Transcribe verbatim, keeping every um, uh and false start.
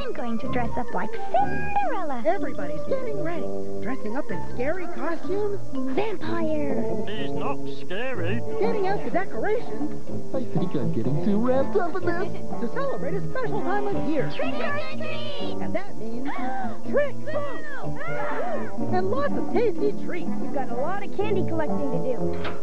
I'm going to dress up like Cinderella. Everybody's getting ready. Dressing up in scary costumes. Vampire. He's not scary. Getting out the decorations. I think I'm getting too wrapped up in this. To celebrate a special time of year. Trick or treat. And that means tricks. And lots of tasty treats. We've got a lot of candy collecting to do.